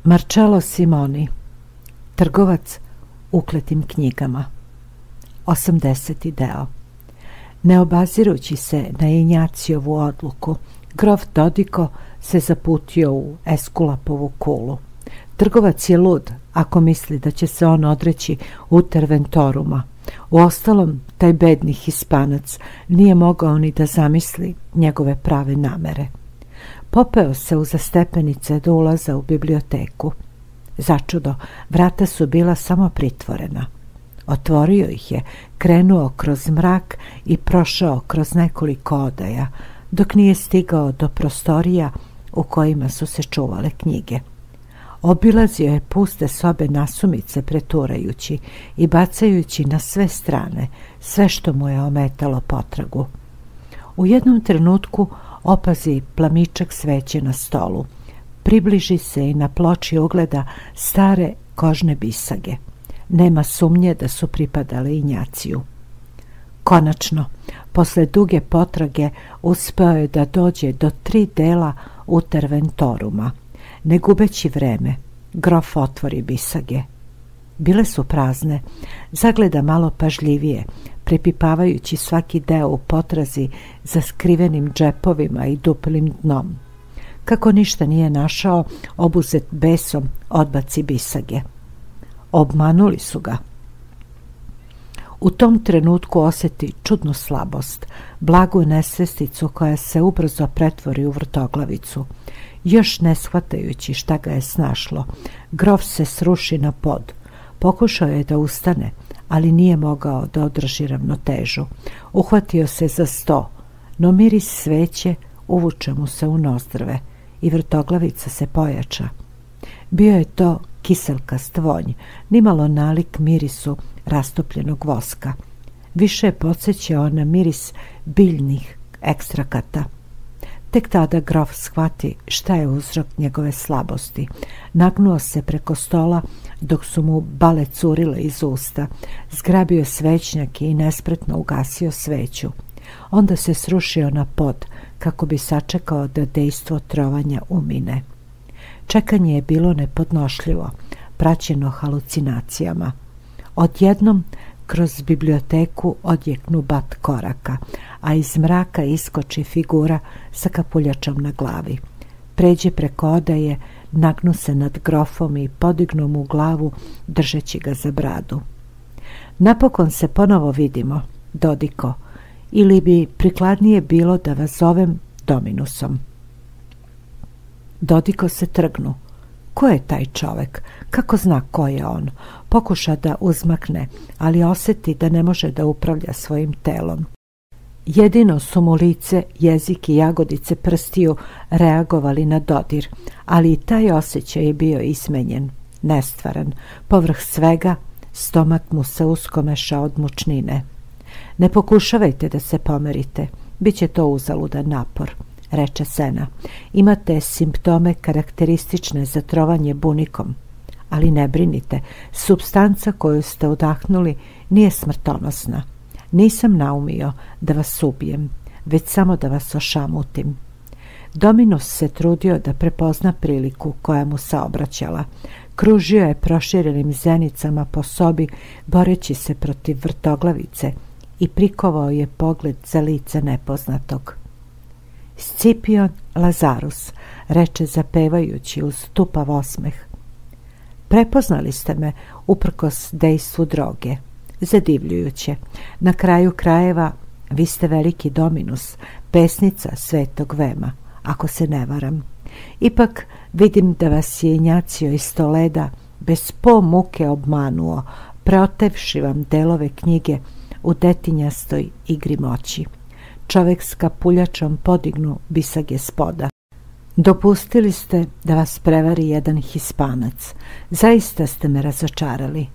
Marcello Simoni, trgovac ukletim knjigama. 80. deo. Ne obazirući se na Injaciovu odluku, grof Dodiko se zaputio u Eskulapovu kulu. Trgovac je lud ako misli da će se on odreći Uterventoruma. Uostalom, taj bedni Hispanac nije mogao ni da zamisli njegove prave namere. Popeo se uza stepenice do ulaza u biblioteku. Začudo, vrata su bila samo pritvorena. Otvorio ih je, krenuo kroz mrak i prošao kroz nekoliko odaja, dok nije stigao do prostorija u kojima su se čuvale knjige. Obilazio je puste sobe nasumice preturajući i bacajući na sve strane sve što mu je ometalo potragu. U jednom trenutku opazi plamičak sveće na stolu. Približi se i na ploči ugleda stare kožne bisage. Nema sumnje da su pripadale Injaciju. Konačno, posle duge potrage, uspeo je da dođe do 3 dela Uterventoruma. Ne gubeći vreme, grof otvori bisage. Bile su prazne. Zagleda malo pažljivije, prepipavajući svaki deo u potrazi za skrivenim džepovima i duplim dnom. Kako ništa nije našao, obuzet besom odbaci bisage. Obmanuli su ga. U tom trenutku osjeti čudnu slabost, blagu nesvesticu koja se ubrzo pretvori u vrtoglavicu. Još ne shvatajući šta ga je snašlo, grof se sruši na pod. Pokušao je da ustane, ali nije mogao da održi ravnotežu. Uhvatio se za sto, no miris sveće uvuče mu se u nozdrve i vrtoglavica se pojača. Bio je to kiselkast vonj, nimalo nalik mirisu rastopljenog voska. Više je podsjećao na miris biljnih ekstrakata. Tek tada grof shvati šta je uzrok njegove slabosti. Nagnuo se preko stola dok su mu bale curile iz usta, zgrabio svećnjak i nespretno ugasio sveću. Onda se srušio na pod kako bi sačekao da dejstvo trovanja umine. Čekanje je bilo nepodnošljivo, praćeno halucinacijama. Odjednom kroz biblioteku odjeknu bat koraka, a iz mraka iskoči figura sa kapuljačom na glavi. Pređe preko odaje, nagnu se nad grofom i podignu mu glavu, držeći ga za bradu. Napokon se ponovo vidimo, Dodiko, ili bi prikladnije bilo da vas zovem Dominusom. Dodiko se trgnu. Ko je taj čovek? Kako zna ko je on? Pokuša da uzmakne, ali osjeti da ne može da upravlja svojim telom. Jedino su mu lice, jezik i jagodice prstiju reagovali na dodir, ali i taj osjećaj je bio izmenjen, nestvaran. Povrh svega, stomak mu se uskomeša od mučnine. Ne pokušavajte da se pomerite, bit će to uzaludan napor, reče Sena. Imate simptome karakteristične za trovanje bunikom, ali ne brinite, supstanca koju ste udahnuli nije smrtonosna. Nisam naumio da vas ubijem, već samo da vas ošamutim. Dominus se trudio da prepozna priliku koja mu se obraćala. Kružio je proširenim zenicama po sobi, boreći se protiv vrtoglavice, i prikovao je pogled za lice nepoznatog. Scipion Lazarus, reče zapevajući uz tupav osmeh. Prepoznali ste me uprkos dejstvu droge. Zadivljujuće. Na kraju krajeva vi ste veliki Dominus, pesnica Svetog Vema, ako se ne varam. Ipak vidim da vas je Injacio iz Toleda bez po muke obmanuo, preotevši vam delove knjige u detinjastoj igri moći. Čovek s kapuljačom podignu bisage spoda. Dopustili ste da vas prevari jedan Hispanac. Zaista ste me razočarali.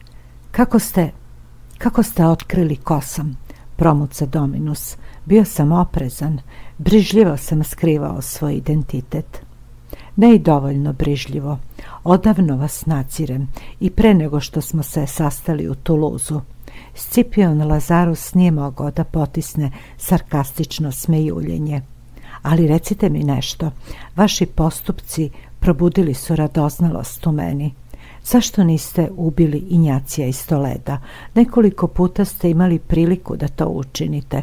Kako ste otkrili ko sam? Promuca Dominus. Bio sam oprezan. Brižljivo sam skrivao svoj identitet. Ne i dovoljno brižljivo. Odavno vas nadzirem i pre nego što smo se sastali u Tuluzu. Scipion Lazarus nije mogao da potisne sarkastično smejuljenje. Ali recite mi nešto, vaši postupci probudili su radoznalost u meni. Zašto niste ubili Injacija iz Toleda? Nekoliko puta ste imali priliku da to učinite.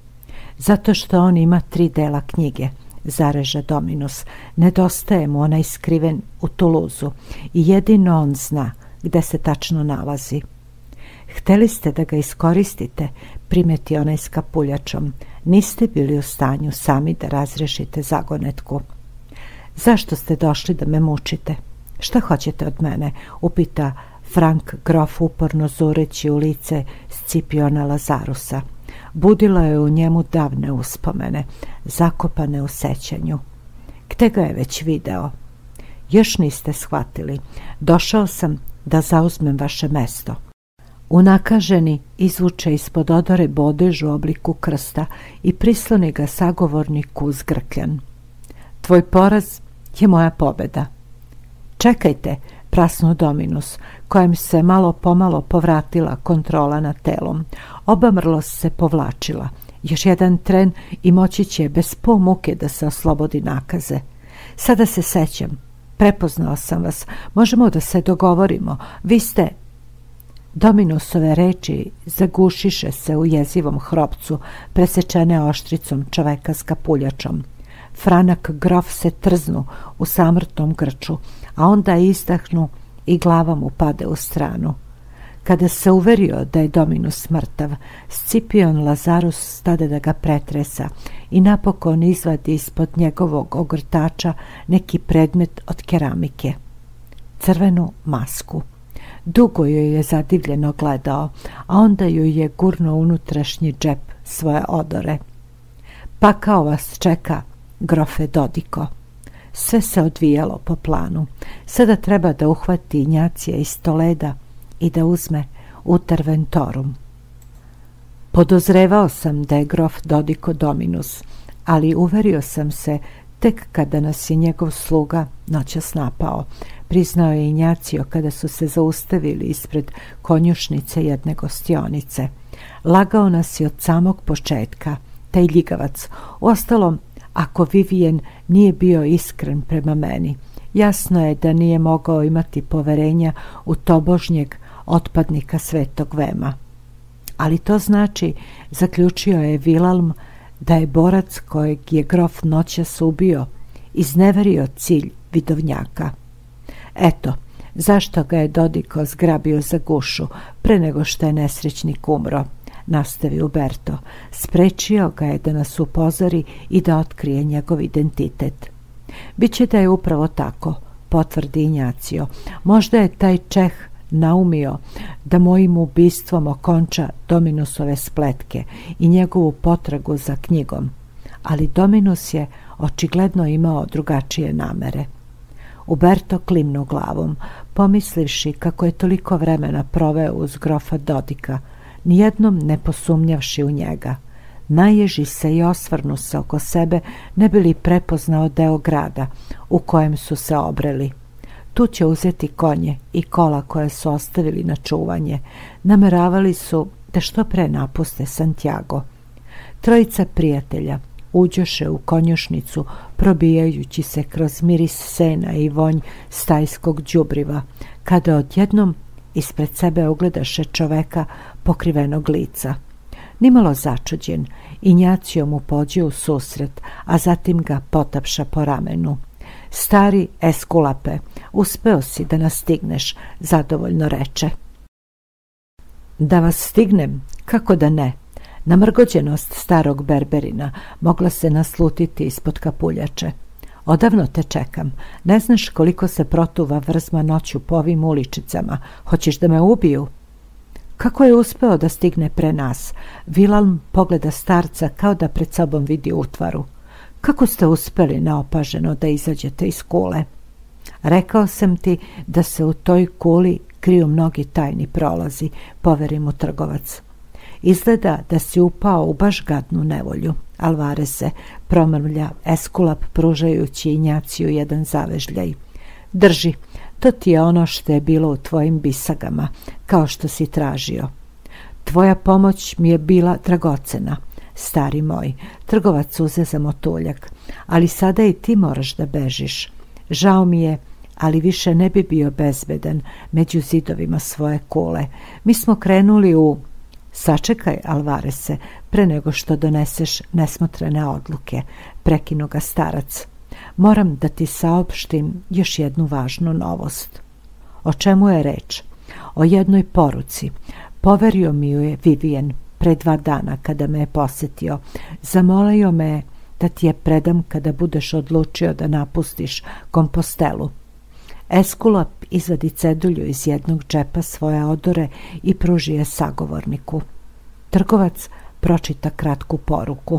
Zato što on ima 3 dela knjige, zareže Dominus. Nedostaje mu onaj skriven u Tuluzu i jedino on zna gde se tačno nalazi. Hteli ste da ga iskoristite, primeti onaj s kapuljačom. Niste bili u stanju sami da razrešite zagonetku. Zašto ste došli da me mučite? Šta hoćete od mene? Upita Frank grof uporno zureći u lice Scipiona Lazarusa. Budilo je u njemu davne uspomene, zakopane u sećanju. Gde ga je već video? Još niste shvatili. Došao sam da zauzmem vaše mesto. Unakaženi izvuče ispod odore bodež u obliku krsta i prisloni ga sagovorniku uz grkljan. Tvoj poraz je moja pobeda. Čekajte, prasnuo Dominus, kojem se malo pomalo povratila kontrola nad telom. Obamrlost se povlačila. Još jedan tren i moći će bez muke da se oslobodi nakaze. Sada se sećam. Prepoznao sam vas. Možemo da se dogovorimo. Vi ste... Dominusove reči zagušiše se u jezivom hropcu, presečene oštricom čoveka s kapuljačom. Franak grof se trznu u samrtnom grču, a onda izdahnu i glava mu pade u stranu. Kada se uverio da je Dominus mrtav, Scipion Lazarus stade da ga pretresa i napokon izvadi ispod njegovog ogrtača neki predmet od keramike. Crvenu masku. Dugo joj je zadivljeno gledao, a onda ju je gurnuo unutrašnji džep svoje odore. Pakao vas čeka, grofe Dodiko. Sve se odvijalo po planu. Sada treba da uhvati Injacija iz Toleda i da uzme Uterventorum. Podozrevao sam da je grof Dodiko Dominus, ali uverio sam se tek kada nas je njegov sluga noćas napao, priznao je Injacio kada su se zaustavili ispred konjušnice jedne gostionice. Lagao nas je od samog početka, taj ljigavac. Uostalom, ako Vivien nije bio iskren prema meni, jasno je da nije mogao imati poverenja u tobožnjeg otpadnika Svetog Vema. Ali to znači, zaključio je Vilalm, da je borac kojeg je grof noćas ubio izneverio cilj vidovnjaka. Eto, zašto ga je Dodiko zgrabio za gušu pre nego što je nesrećnik umro, nastavio Uberto. Sprečio ga je da nas upozori i da otkrije njegov identitet. Biće da je upravo tako, potvrdi Injacio. Možda je taj Čeh naumio da mojim ubistvom okonča Dominusove spletke i njegovu potragu za knjigom, ali Dominus je očigledno imao drugačije namere. Uberto klimnuo glavom, pomislivši kako je toliko vremena proveo uz grofa Dodika, nijednom ne posumnjavši u njega. Naježi se i osvrnu se oko sebe, ne bi li prepoznao deo grada u kojem su se obreli. Tu će uzeti konje i kola koje su ostavili na čuvanje. Nameravali su da što pre napuste Santiago. Trojica prijatelja uđoše u konjušnicu, probijajući se kroz miris sena i vonj stajskog đubriva, kada odjednom ispred sebe ugledaše čoveka pokrivenog lica. Nimalo začuđen, Injacio mu pođe u susret, a zatim ga potapša po ramenu. Stari Eskulape, uspeo si da nas stigneš, zadovoljno reče. Da vas stignem, kako da ne? Namrgođenost starog berberina mogla se naslutiti ispod kapuljače. Odavno te čekam. Ne znaš koliko se protuva vrzma noću po ovim uličicama. Hoćeš da me ubiju? Kako je uspeo da stigne pre nas? Vilalm pogleda starca kao da pred sobom vidi utvaru. Kako ste uspeli neopaženo da izađete iz kule? Rekao sam ti da se u toj kuli kriju mnogi tajni prolazi, poveri mu trgovac. Izgleda da si upao u baš gadnu nevolju, Alvareze, promrmlja Eskulap pružajući Injaciju jedan zavežljaj. Drži, to ti je ono što je bilo u tvojim bisagama, kao što si tražio. Tvoja pomoć mi je bila dragocena, stari moj, trgovac uze za motuljak, ali sada i ti moraš da bežiš. Žao mi je, ali više ne bi bio bezbedan među zidovima svoje kule. Mi smo krenuli u... Sačekaj, Alvarese, pre nego što doneseš nesmotrene odluke, prekinuo ga starac. Moram da ti saopštim još jednu važnu novost. O čemu je reč? O jednoj poruci. Poverio mi ju je Vivien pre 2 dana kada me je posetio. Zamolio me je da ti je predam kada budeš odlučio da napustiš Kompostelu. Eskulap izvadi cedulju iz jednog džepa svoje odore i pruži je sagovorniku. Trgovac pročita kratku poruku.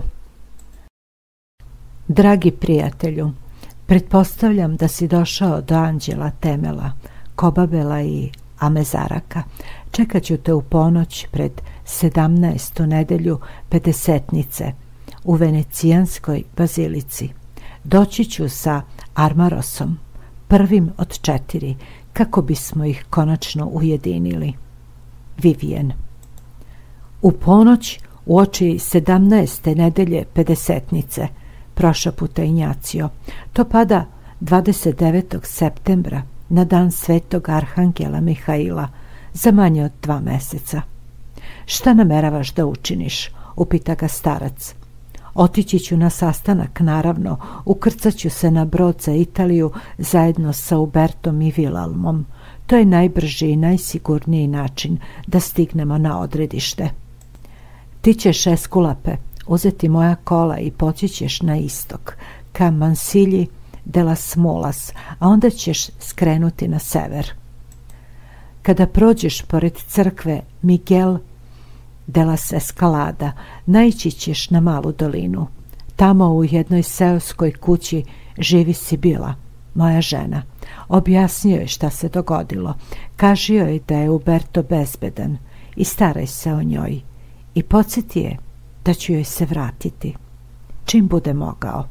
Dragi prijatelju, pretpostavljam da si došao do Anđela Temela, Kobabela i Amezaraka. Čekat ću te u ponoć pred 17. nedelju Pedesetnice u Venecijanskoj bazilici. Doći ću sa Armarosom, prvim od 4, kako bismo ih konačno ujedinili. Vivien. U ponoć uoči 17. nedelje Pedesetnice, prošaputa Injacio. To pada 29. septembra na dan Svetog Arhangela Mihaila, za manje od 2 meseca. Šta nameravaš da učiniš? Upita ga starac. Otići ću na sastanak, naravno, ukrcaću se na brod za Italiju zajedno sa Ubertom i Vilalmom. To je najbrži i najsigurniji način da stignemo na odredište. Ti ćeš, Eskulape, uzeti moja kola i poći ćeš na istok, ka Mansilji de las Mulas, a onda ćeš skrenuti na sever. Kada prođeš pored crkve Miguel de las Escalada, naići ćeš na malu dolinu. Tamo u jednoj seoskoj kući živi Sibila, moja žena. Objasnio je šta se dogodilo. Kažio je da je Uberto bezbedan i staraj se o njoj. I podsjeti je da ću joj se vratiti čim bude mogao.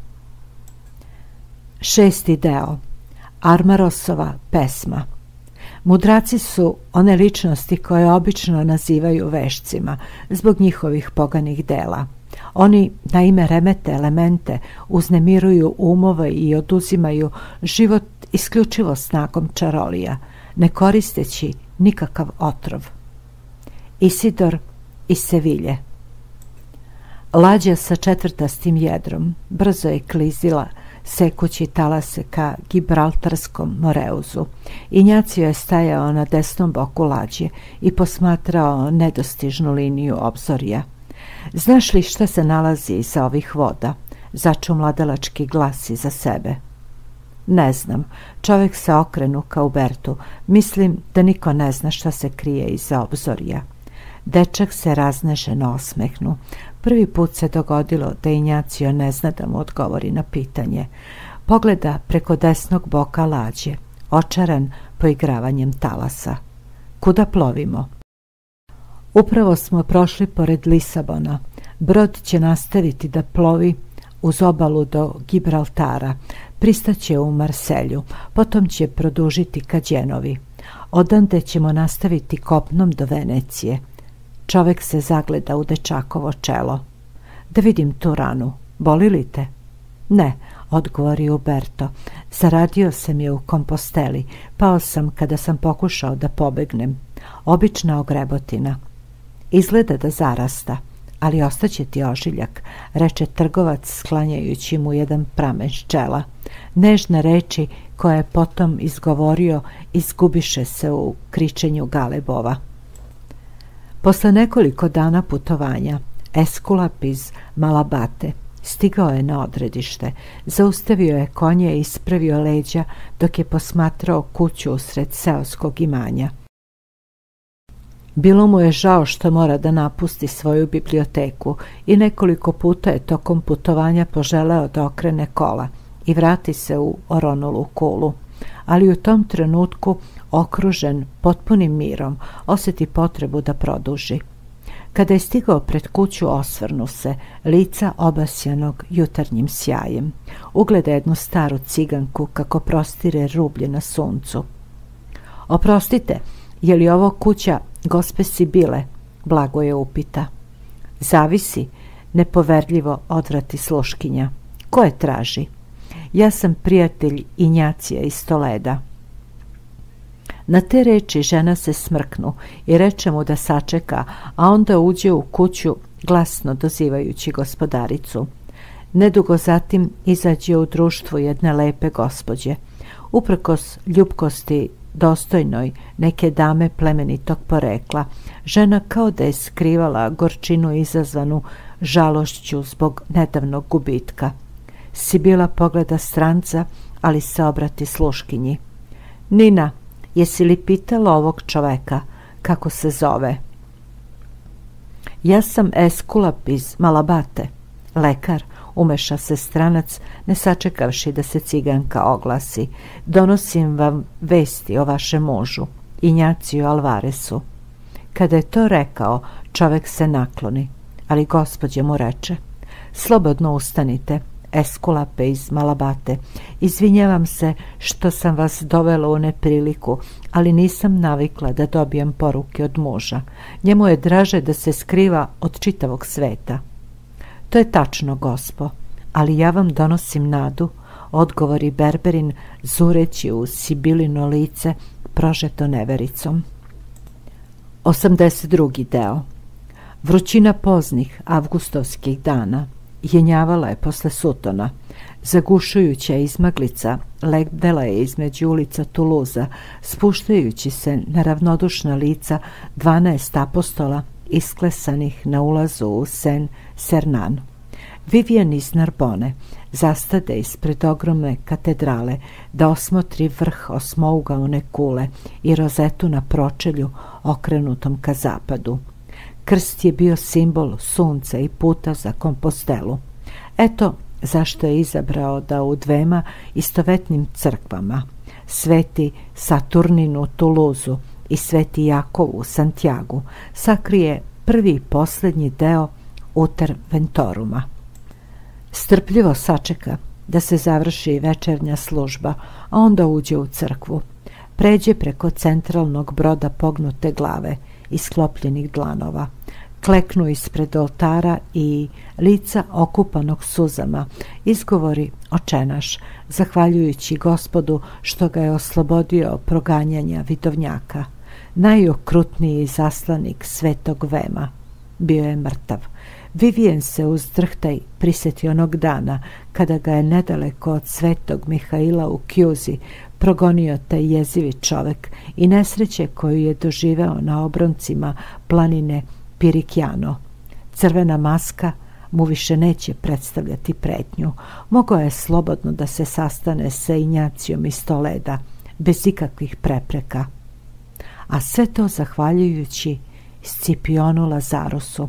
6. deo. Armarosova pesma. Mudraci su one ličnosti koje obično nazivaju vešcima zbog njihovih poganih dela. Oni naime remete elemente, uznemiruju umove i oduzimaju život isključivo snagom čarolija, ne koristeći nikakav otrov. Isidor iz Sevilje. Lađa sa 4. jedrom brzo je klizila sekući talase ka Gibraltarskom Moreuzu. Injacio je stajao na desnom boku lađe i posmatrao nedostižnu liniju obzorja. Znaš li šta se nalazi iza ovih voda? Začu mladalački glas iza sebe. Ne znam. Čovjek se okrenu ka Ubertu. Mislim da niko ne zna šta se krije iza obzorja. Dečak se razneženo osmehnu. Prvi put se dogodilo da Injacio ne zna da mu odgovori na pitanje. Pogleda preko desnog boka lađe, očaran poigravanjem talasa. Kuda plovimo? Upravo smo prošli pored Lisabona. Brod će nastaviti da plovi uz obalu do Gibraltara. Pristaće u Marselju, potom će produžiti ka Đenovi. Odande ćemo nastaviti kopnom do Venecije. Čovek se zagleda u dečakovo čelo. Da vidim tu ranu. Boli li te? Ne, odgovori Uberto. Zaradio sam je u Komposteli. Pao sam kada sam pokušao da pobegnem. Obična ogrebotina. Izgleda da zarasta, ali ostaće ti ožiljak, reče trgovac sklanjajući mu jedan pramen s čela. Nežne reči koje je potom izgovorio izgubiše se u kričenju galebova. Posle nekoliko dana putovanja, Eskulap iz Malabate stigao je na odredište, zaustavio je konje i ispravio leđa dok je posmatrao kuću usred seoskog imanja. Bilo mu je žao što mora da napusti svoju biblioteku i nekoliko puta je tokom putovanja poželeo da okrene kola i vrati se u oronulu kulu. Ali u tom trenutku, okružen potpunim mirom, osjeti potrebu da produži. Kada je stigao pred kuću, osvrnu se, lica obasjanog jutarnjim sjajem. Ugleda jednu staru ciganku kako prostire rublje na suncu. Oprostite, je li ovo kuća gospe Sibile? Blago je upita. Zavisi, nepoverljivo odvrati sluškinja. Ko je traži? Ja sam prijatelj Injacija iz Toleda. Na te reči žena se smrknu i reče mu da sačeka, a onda uđe u kuću glasno dozivajući gospodaricu. Nedugo zatim izađe u društvu jedne lepe gospođe. Uprkos ljubkosti dostojnoj neke dame plemenitog porekla, žena kao da je skrivala gorčinu izazvanu žalošću zbog nedavnog gubitka. Sibila pogleda stranca, ali se obrati sluškinji. Nina, jesi li pitala ovog čoveka kako se zove? Ja sam Eskulap iz Malabate, lekar, umeša se stranac, ne sačekavši da se ciganka oglasi. Donosim vam vesti o vašem mužu, Injaciju Alvaresu. Kada je to rekao, čovek se nakloni, ali gospođa mu reče: slobodno ustanite, Eskulape iz Malabate. Izvinjavam se što sam vas dovela u nepriliku, ali nisam navikla da dobijem poruke od muža. Njemu je draže da se skriva od čitavog sveta. To je tačno, gospo, ali ja vam donosim nadu, odgovori Berberin, zureći u Sibilino lice prožeto nevericom. 82. deo. Vrućina poznih avgustovskih dana jenjavala je posle sutona. Zagušujuća izmaglica lebdela je između ulica Tuluza, spuštajući se na ravnodušna lica 12 apostola isklesanih na ulazu u Sen Sernan. Vivian iz Narbone zastade ispred ogromne katedrale da osmotri vrh osmougaone kule i rozetu na pročelju okrenutom ka zapadu. Krst je bio simbol sunca i puta za Kompostelu. Eto zašto je izabrao da u dvema istovetnim crkvama, Sveti Saturnin u Tuluzu i Sveti Jakov u Santiagu, sakrije prvi i posljednji deo Uter Ventoruma. Strpljivo sačeka da se završi večernja služba, a onda uđe u crkvu. Pređe preko centralnog broda pognute glave i sklopljenih dlanova. Kleknu ispred oltara i lica okupanog suzama izgovori očenaš, zahvaljujući Gospodu što ga je oslobodio proganjanja vidovnjaka. Najokrutniji zaslanik Svetog Vema bio je mrtav. Vivian se uz drhtaj prisjeti onog dana kada ga je nedaleko od Svetog Mihaila u Kjuzi progonio taj jezivi čovek i nesreće koju je doživeo na obroncima planine Pirikjano. Crvena maska mu više neće predstavljati pretnju. Mogao je slobodno da se sastane sa Injacijom iz Toleda, bez ikakvih prepreka. A sve to zahvaljujući Scipionu Lazarusu.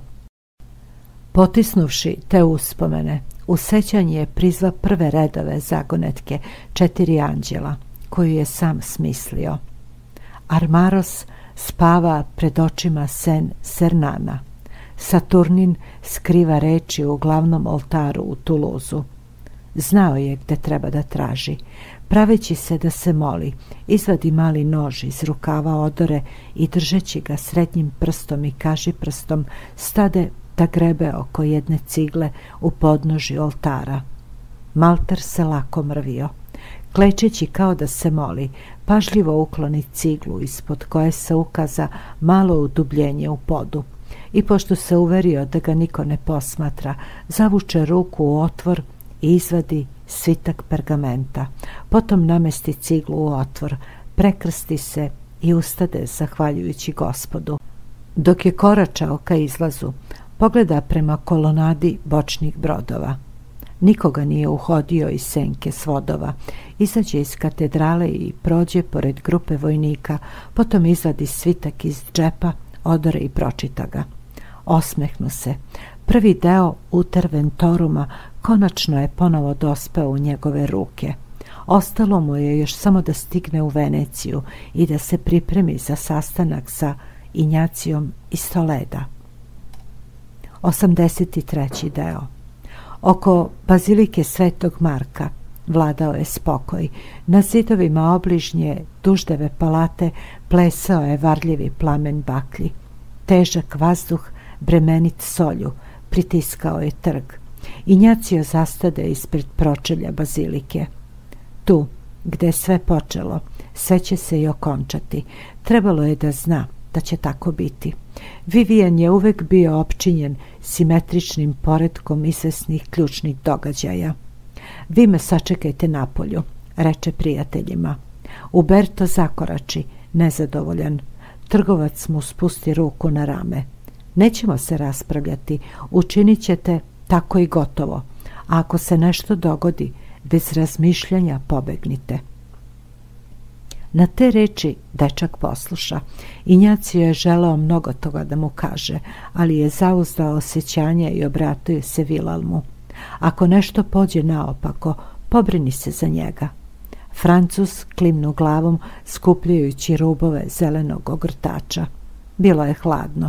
Potisnuvši te uspomene, u sećanje je prizva prve redove zagonetke 4 anđela, koju je sam smislio. Armaros spava pred očima Sen Sernana. Saturnin skriva reči u glavnom oltaru u Tuluzu. Znao je gde treba da traži. Praveći se da se moli, izvadi mali nož iz rukava odore i držeći ga srednjim prstom i kažiprstom stade da grebe oko jedne cigle u podnožju oltara. Malter se lako mrvio. Klečeći kao da se moli, pažljivo ukloni ciglu ispod koje se ukaza malo udubljenje u podu i pošto se uverio da ga niko ne posmatra, zavuče ruku u otvor i izvadi svitak pergamenta. Potom namesti ciglu u otvor, prekrsti se i ustade zahvaljujući Gospodu. Dok je koračao ka izlazu, pogleda prema kolonadi bočnih brodova. Nikoga nije uhodio iz senke svodova. Izađe iz katedrale i prođe pored grupe vojnika, potom izvadi svitak iz džepa, odore i pročita ga. Osmehnu se. Prvi deo Uter Ventoruma konačno je ponovo dospeo u njegove ruke. Ostalo mu je još samo da stigne u Veneciju i da se pripremi za sastanak sa Injacijom iz Toleda. 83. deo. Oko bazilike Svetog Marka vladao je spokoj. Na zidovima obližnje Duždeve palate plesao je varljivi plamen baklji. Težak vazduh, bremenit solju, pritiskao je trg. Injacio zastade ispred pročelja bazilike. Tu, gde je sve počelo, sve će se i okončati. Trebalo je da zna da će tako biti. Vivian je uvek bio opčinjen simetričnim poretkom izvesnih ključnih događaja. Vi me sačekajte napolju, reče prijateljima. Uberto zakorači, nezadovoljan. Trgovac mu spusti ruku na rame. Nećemo se raspravljati, učinit ćete tako i gotovo. A ako se nešto dogodi, bez razmišljanja pobegnite. Na te reči dečak posluša. Injacio je želeo mnogo toga da mu kaže, ali je zauzdao osjećanja i obratio se Vilalmu. Ako nešto pođe naopako, pobrini se za njega. Francuz klimnu glavom, skupljajući rubove zelenog ogrtača. Bilo je hladno.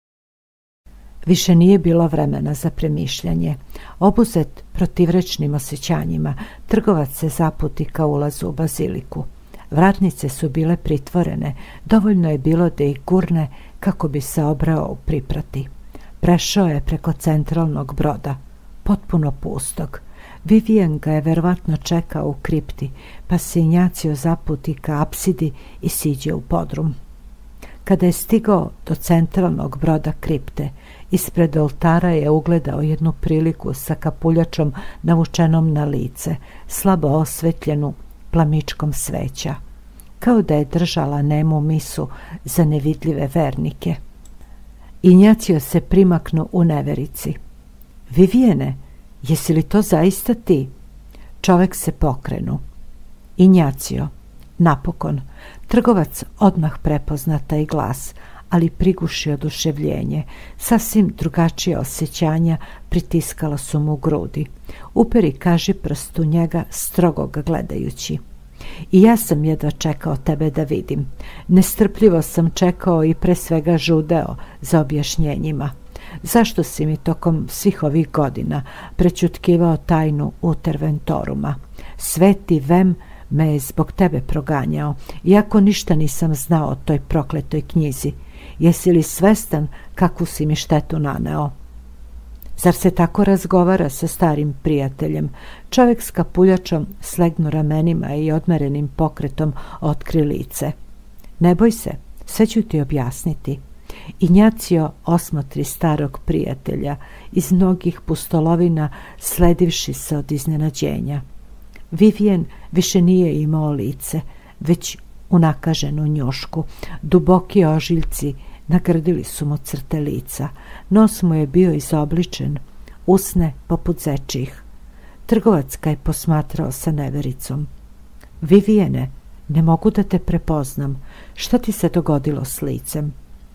Više nije bilo vremena za premišljanje. Obuzet protivrečnim osjećanjima, trgovac se zaputi ka ulazu u baziliku. Vratnice su bile pritvorene, dovoljno je bilo da ih gurne kako bi se obrao u priprati. Prešao je preko centralnog broda, potpuno pustog. Vivian ga je verovatno čekao u kripti, pa se Injacio zaputi ka apsidi i siđe u podrum. Kada je stigao do centralnog broda kripte, ispred oltara je ugledao jednu priliku sa kapuljačom navučenom na lice, slabo osvetljenu plamičkom sveća, kao da je držala nemu misu za nevidljive vernike. Injacio se primaknu u neverici. Viviane, jesi li to zaista ti? Čovek se pokrenu. Injacio, napokon. Trgovac odmah prepozna taj glas, ali priguši oduševljenje. Sasvim drugačije osjećanja pritiskala su mu grudi. Uperi kažiprst u njega, strogo ga gledajući. I ja sam jedva čekao tebe da vidim. Nestrpljivo sam čekao i pre svega žudeo za objašnjenjima. Zašto si mi tokom svih ovih godina prećutkivao tajnu Uterventoruma? Sveti Vem me je zbog tebe proganjao, iako ništa nisam znao o toj prokletoj knjizi. Jesi li svestan kakvu si mi štetu naneo? Zar se tako razgovara sa starim prijateljem? Čovjek s kapuljačom slegnu ramenima i odmerenim pokretom otkri lice. Ne boj se, sve ću ti objasniti. Injacio osmotri starog prijatelja iz mnogih pustolovina, sledivši se od iznenađenja. Vivian više nije imao lice, već unakaženu njušku. Duboki ožiljci nagrdili su mu crte lica. Nos mu je bio izobličen, usne poput zečih. Trgovac ga je posmatrao sa nevericom. Viviane, ne mogu da te prepoznam. Šta ti se dogodilo s licem?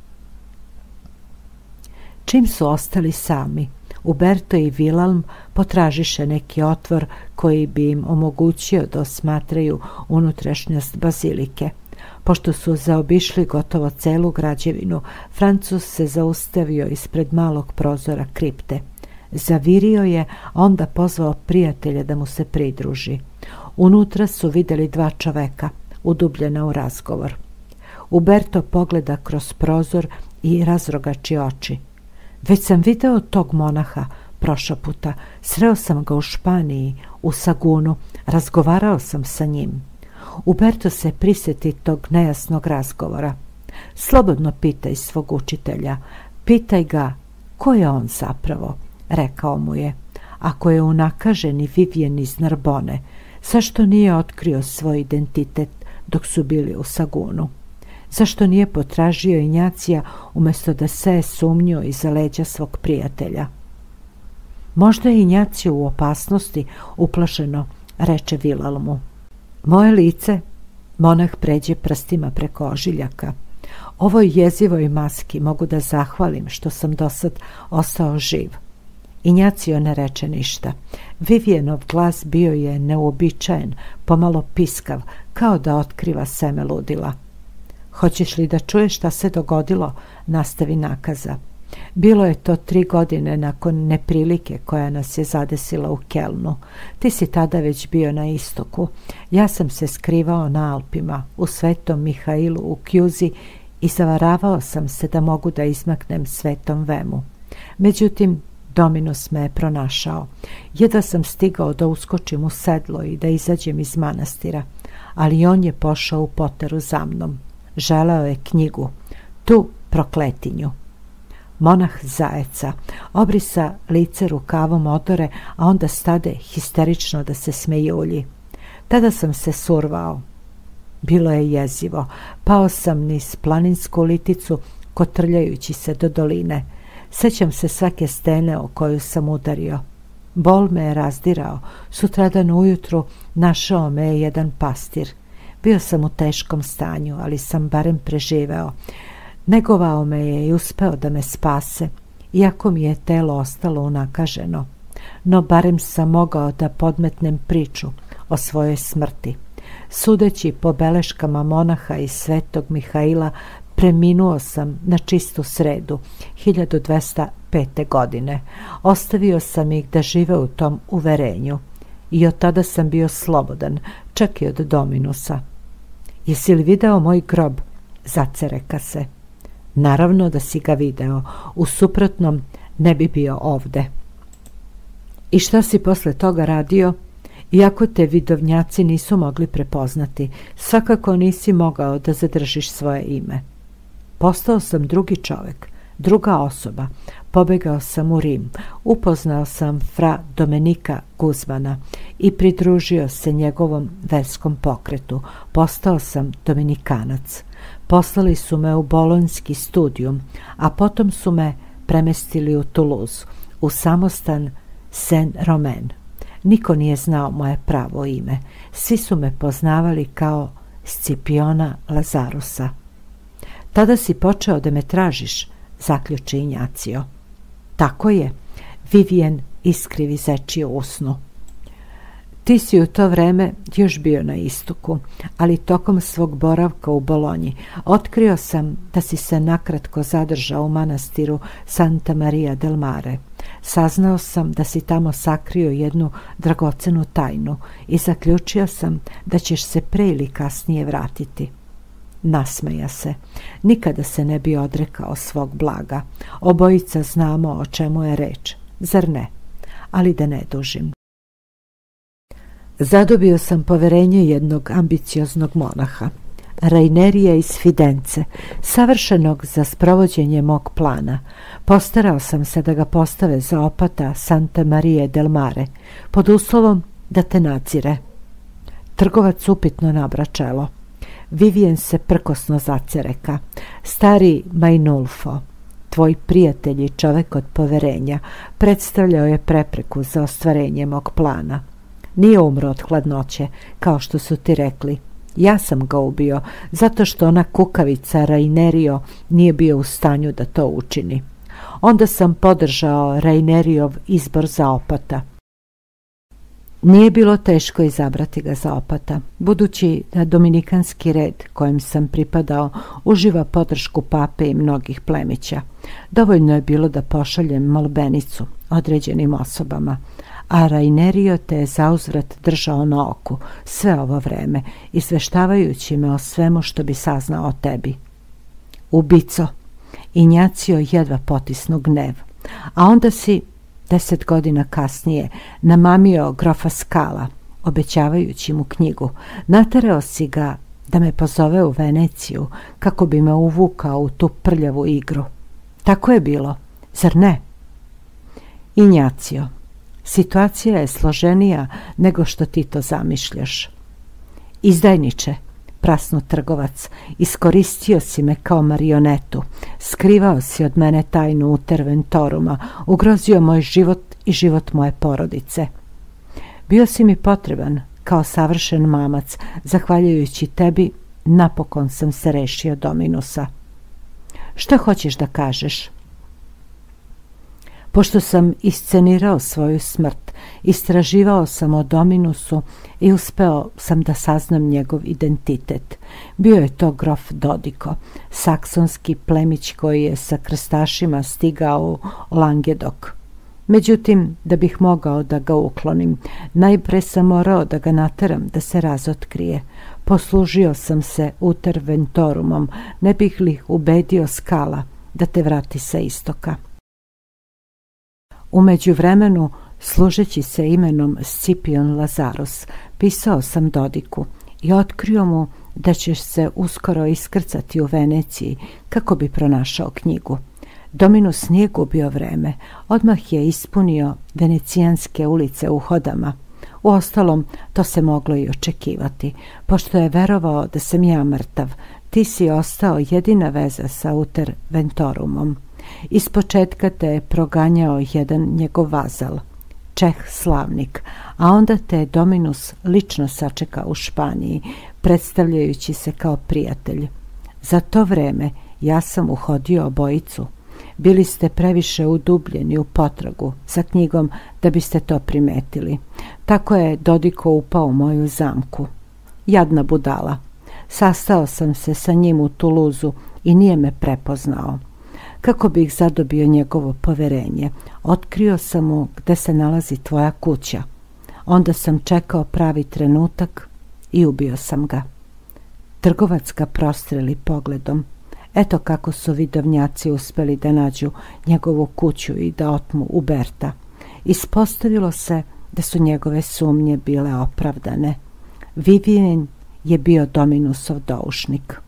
Čim su ostali sami, Uberto i Vilalm potražiše neki otvor koji bi im omogućio da osmatraju unutrašnjost bazilike. Pošto su zaobišli gotovo celu građevinu, Francuz se zaustavio ispred malog prozora kripte. Zavirio je, a onda pozvao prijatelja da mu se pridruži. Unutra su vidjeli dva čoveka, udubljena u razgovor. Uberto pogleda kroz prozor i razrogači oči. Već sam video tog monaha prošao puta, sreo sam ga u Španiji, u Sagunu, razgovarao sam sa njim. Uberto se prisjeti tog nejasnog razgovora. Slobodno pitaj svog učitelja, pitaj ga ko je on zapravo, rekao mu je. Ako je unakaženi Vivian iz Narbone, zašto nije otkrio svoj identitet dok su bili u Sagunu? Zašto nije potražio Injacija umjesto da seje sumnju iza leđa svog prijatelja? Možda je Injacio u opasnosti, uplašeno, reče Vilalmu. Moje lice, monah pređe prstima preko ožiljaka. Ovoj jezivoj maski mogu da zahvalim što sam dosad ostao živ. Injacio ne reče ništa. Vivianov glas bio je neuobičajen, pomalo piskav, kao da otkriva seme ludila. Hoćeš li da čuješ šta se dogodilo? Nastavi nakaza. Bilo je to 3 godine nakon neprilike koja nas je zadesila u Kelnu. Ti si tada već bio na istoku. Ja sam se skrivao na Alpima, u Svetom Mihailu, u Kjuzi i zavaravao sam se da mogu da izmaknem Svetom Vemu. Međutim, Dominus me je pronašao. Jedva sam stigao da uskočim u sedlo i da izađem iz manastira, ali on je pošao u poteru za mnom. Želeo je knjigu, tu prokletinju. Monah zajeca, obrisa lice rukavom odore, a onda stade histerično da se smejulji. Tada sam se survao. Bilo je jezivo. Pao sam niz planinsku liticu, kotrljajući se do doline. Sećam se svake stene o koju sam udario. Bol me je razdirao. Sutradan ujutru našao me je jedan pastir. Bio sam u teškom stanju, ali sam barem preživeo. Negovao me je i uspeo da me spase, iako mi je telo ostalo unakaženo. No barem sam mogao da podmetnem priču o svojoj smrti. Sudeći po beleškama monaha iz Svetog Mihaila, preminuo sam na čistu sredu 1205. godine. Ostavio sam ih da žive u tom uverenju i od tada sam bio slobodan, čak i od Dominusa. Jesi li video moj grob? Zacereka se. Naravno da si ga video, u suprotnom ne bi bio ovde. I šta si posle toga radio? Iako te vidovnjaci nisu mogli prepoznati, svakako nisi mogao da zadržiš svoje ime. Postao sam drugi čovek, druga osoba. Pobegao sam u Rim, upoznao sam fra Domenika Guzmana i pridružio se njegovom verskom pokretu. Postao sam dominikanac. Poslali su me u bolonjski studijum, a potom su me premestili u Toulouse, u samostan Saint-Romain. Niko nije znao moje pravo ime. Svi su me poznavali kao Scipiona Lazarusa. Tada si počeo da me tražiš, zaključi Injacio. Tako je, Vivien iskrivi zečiju usnu. Ti si u to vreme još bio na istoku, ali tokom svog boravka u Bolonji otkrio sam da si se nakratko zadržao u manastiru Santa Maria del Mare. Saznao sam da si tamo sakrio jednu dragocenu tajnu i zaključio sam da ćeš se pre ili kasnije vratiti. Nasmeja se. Nikada se ne bi odrekao svog blaga. Obojica znamo o čemu je reč, zar ne? Ali da ne dužim. Zadobio sam poverenje jednog ambicioznog monaha, Rainerija iz Fidence, savršenog za sprovođenje mog plana. Postarao sam se da ga postave za opata Santa Maria del Mare, pod uslovom da te nadzire. Trgovac upitno nabra čelo. Vivien se prkosno zacereka. Stari Mainulfo, tvoj prijatelj i čovek od poverenja, predstavljao je prepreku za ostvarenje mog plana. Nije umro od hladnoće, kao što su ti rekli. Ja sam ga ubio, zato što ona kukavica Rainerio nije bio u stanju da to učini. Onda sam podržao Rainerijov izbor za opata. Nije bilo teško izabrati ga za opata, budući da dominikanski red kojem sam pripadao uživa podršku pape i mnogih plemića. Dovoljno je bilo da pošaljem molbenicu određenim osobama, a Rainerio te je zauzvrat držao na oku sve ovo vreme, izveštavajući me o svemu što bi saznao o tebi. Ubico, Injacio jedva potisnu gnev, a onda si 10 godina kasnije namamio grofa Skala, obećavajući mu knjigu. Naterao si ga da me pozove u Veneciju kako bi me uvukao u tu prljavu igru. Tako je bilo, zar ne? Injacio, situacija je složenija nego što ti to zamišljaš. Izdajniče, prasnu trgovac, iskoristio si me kao marionetu, skrivao si od mene tajnu Uterventoruma, ugrozio moj život i život moje porodice. Bio si mi potreban kao savršen mamac, zahvaljujući tebi napokon sam se rešio Dominusa. Šta hoćeš da kažeš? Pošto sam iscenirao svoju smrt, istraživao sam o Dominusu i uspeo sam da saznam njegov identitet. Bio je to grof Dodiko, saksonski plemić koji je sa krstašima stigao u Langedok. Međutim, da bih mogao da ga uklonim, najpre sam morao da ga nateram da se razotkrije. Poslužio sam se Uterventorumom, ne bih li ubedio Skala da te vrati sa istoka. U međuvremenu, služeći se imenom Scipion Lazarus, pisao sam Dodiku i otkrio mu da ćeš se uskoro iskrcati u Veneciji kako bi pronašao knjigu. Dominus nije gubio vreme, odmah je ispunio venecijanske ulice uhodama. Uostalom, to se moglo i očekivati, pošto je verovao da sam ja mrtav. Ti si ostao jedina veza sa Uter Ventorumom. Ispočetka te je proganjao jedan njegov vazal, Čeh slavnik, a onda te je Dominus lično sačekao u Španiji, predstavljajući se kao prijatelj. Za to vreme ja sam uhodio obojicu. Bili ste previše udubljeni u potragu za knjigom da biste to primetili. Tako je Dodiko upao u moju zamku. Jadna budala. Sastao sam se sa njim u Tuluzu i nije me prepoznao. Kako bih zadobio njegovo poverenje, otkrio sam mu gde se nalazi tvoja kuća. Onda sam čekao pravi trenutak i ubio sam ga. Trgovac ga prostreli pogledom. Eto kako su vidovnjaci uspeli da nađu njegovu kuću i da otmu Uberta. Ispostavilo se da su njegove sumnje bile opravdane. Vivien je bio Dominusov doušnik.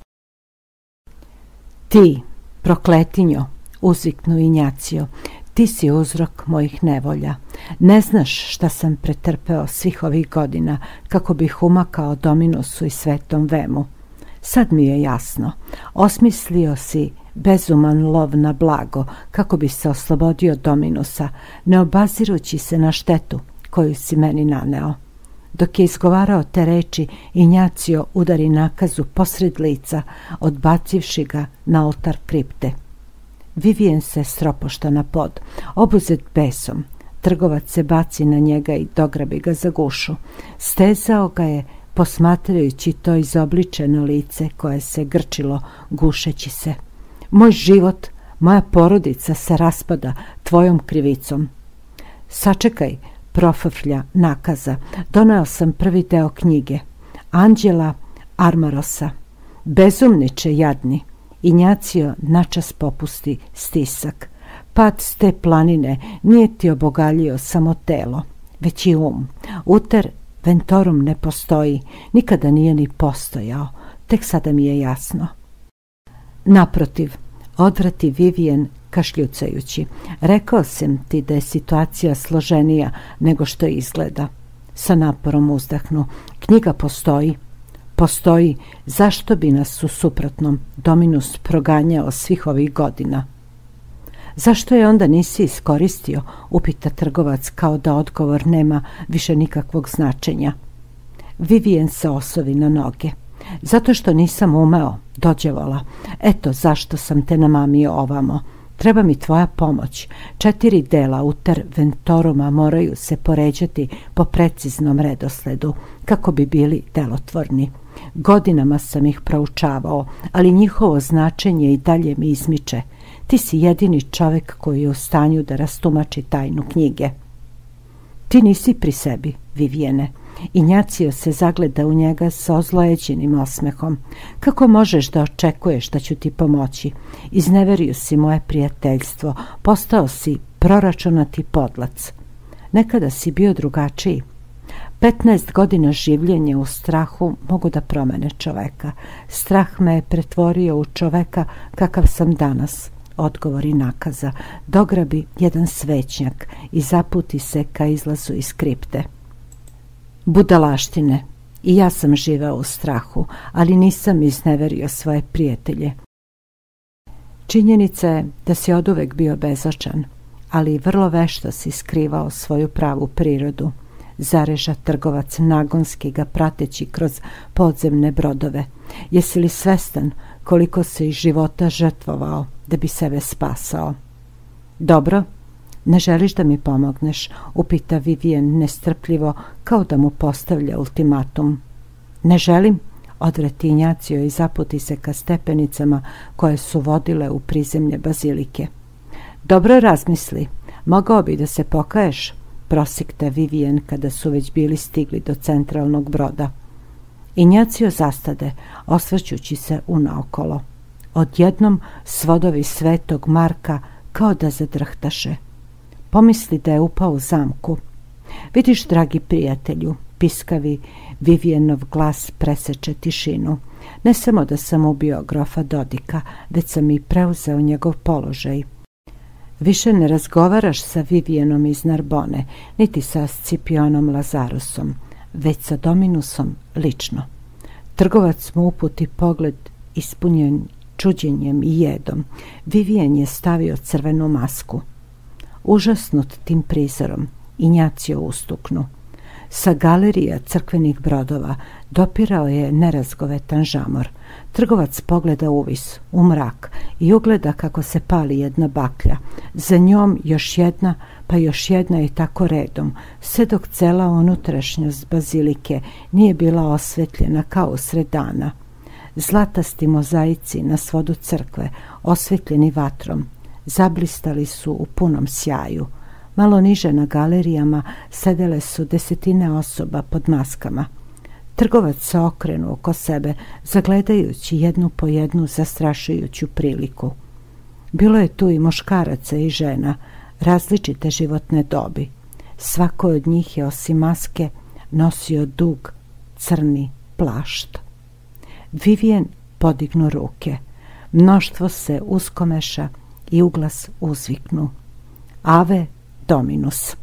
Ti, prokletinjo, uzviknu Injacio, ti si uzrok mojih nevolja. Ne znaš šta sam pretrpeo svih ovih godina kako bih umakao Dominusu i Svetom Vemu. Sad mi je jasno. Osmislio si bezuman lov na blago kako bi se oslobodio Dominusa, ne obazirući se na štetu koju si meni naneo. Dok je izgovarao te reči, Injacio udari nakazu posred lica, odbacivši ga na oltar kripte. Vivien se stropošta na pod, obuzet besom. Trgovac se baci na njega i dograbi ga za gušu. Stezao ga je, posmatrajući to izobličeno lice koje se grčilo gušeći se. Moj život, moja porodica se raspada tvojom krivicom. Sačekaj, profrflja nakaza, doneo sam prvi deo knjige. Anđela Armarosa. Bezumniče jadni. Injacio načas popusti stisak. Pad s te planine nije ti obogaljio samo telo, već i Uter Ventorum ne postoji, nikada nije ni postojao, tek sada mi je jasno. Naprotiv, odvrati Vivien kašljucajući. Rekao sam ti da je situacija složenija nego što izgleda. Sa naporom uzdahnu. Knjiga postoji. Postoji, zašto bi nas u suprotnom Dominus proganjao svih ovih godina? Zašto je onda nisi iskoristio, upita trgovac kao da odgovor nema više nikakvog značenja. Vivien se osovi na noge. Zato što nisam umeo, dođevola. Eto zašto sam te namamio ovamo. Treba mi tvoja pomoć. 4 dela Uter Ventoruma moraju se poređati po preciznom redosledu, kako bi bili delotvorni. Godinama sam ih proučavao, ali njihovo značenje i dalje mi izmiče. Ti si jedini čovjek koji je u stanju da rastumači tajnu knjige. Ti nisi pri sebi, Viviene. Injacio se zagleda u njega sa ozlojeđenim osmehom. Kako možeš da očekuješ da ću ti pomoći? Izneverio si moje prijateljstvo, postao si proračunati podlac. Nekada si bio drugačiji. 15 godina življenja u strahu mogu da promene čoveka. Strah me je pretvorio u čoveka kakav sam danas, odgovori nakaza. Dograbi jedan svećnjak i zaputi se ka izlazu iz kripte. Budalaštine. I ja sam živeo u strahu, ali nisam izneverio svoje prijatelje. Činjenica je da si oduvek bio bezočan, ali vrlo vešto si skrivao svoju pravu prirodu. Zareža trgovac nagonski ga prateći kroz podzemne brodove. Jesi li svestan koliko se iz života žrtvovao da bi sebe spasao? Dobro, ne želiš da mi pomogneš, upita Vivien nestrpljivo, kao da mu postavlja ultimatum. Ne želim, odvrati Injacio i zaputi se ka stepenicama koje su vodile u prizemlje bazilike. Dobro razmisli, mogao bi da se pokaješ, prosikta Vivien kada su već bili stigli do centralnog broda. Injacio zastade, osvrćući se unaokolo. Odjednom svodovi Svetog Marka kao da zadrhtaše. Pomisli da je upao u zamku. Vidiš, dragi prijatelju, piskavi Vivianov glas preseče tišinu. Ne samo da sam ubio grofa Dodika, već sam i preuzeo njegov položaj. Više ne razgovaraš sa Vivianom iz Narbone, niti sa Scipionom Lazarusom, već sa Dominusom lično. Trgovac mu uputi pogled ispunjen čuđenjem i jedom. Vivian je stavio crvenu masku. Užasnut tim prizorom, Injacio ustuknu. Sa galerija crkvenih brodova dopirao je nerazgovetan žamor. Trgovac pogleda uvis, u mrak, i ugleda kako se pali jedna baklja. Za njom još jedna, pa još jedna i tako redom, sve dok cela unutrašnjost bazilike nije bila osvetljena kao usred dana. Zlatasti mozaici na svodu crkve, osvetljeni vatrom, zablistali su u punom sjaju. Malo niže na galerijama sedele su desetine osoba pod maskama. Trgovac se okrenuo oko sebe, zagledajući jednu po jednu zastrašujuću priliku. Bilo je tu i muškaraca i žena, različite životne dobi. Svako od njih je, osim maske, nosio dug, crni plašt. Vivian podignu ruke. Mnoštvo se uskomeša i uglas uzviknu. Ave Dominus.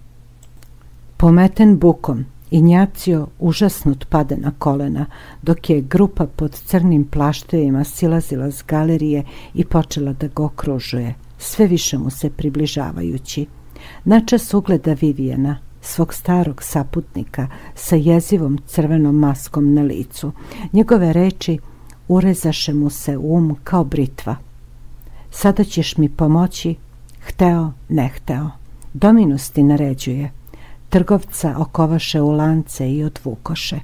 Pometen bukom, Injacio užasnut pada na kolena, dok je grupa pod crnim plaštovima silazila s galerije i počela da ga okružuje, sve više mu se približavajući. Načas ugleda Viviana, svog starog saputnika sa jezivom crvenom maskom na licu. Njegove reči urezaše mu se u um kao britva. Sada ćeš mi pomoći, hteo, ne hteo. Dominus ti naređuje. Trgovca okovaše u lance i odvukoše.